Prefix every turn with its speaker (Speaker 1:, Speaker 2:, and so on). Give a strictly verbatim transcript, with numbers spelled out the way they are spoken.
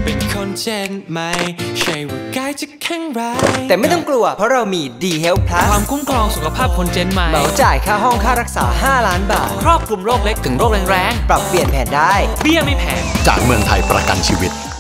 Speaker 1: เป็นคนเจนใหม่ใช่ว่ากายจะแข็งแรง
Speaker 2: แต่ไม่ต้องกลัวเพราะเรามี ดี Health Plus
Speaker 1: ความคุ้มครองสุขภาพคนเจนใหม่
Speaker 2: เหมาจ่ายค่าห้องค่ารักษาห้าล้านบาท
Speaker 1: ครอบคลุมโรคเล็กถึงโรคแรง
Speaker 2: ๆปรับเปลี่ยนแผนได้
Speaker 1: เบี้ยไม่แพง
Speaker 3: จากเมืองไทยประกันชีวิต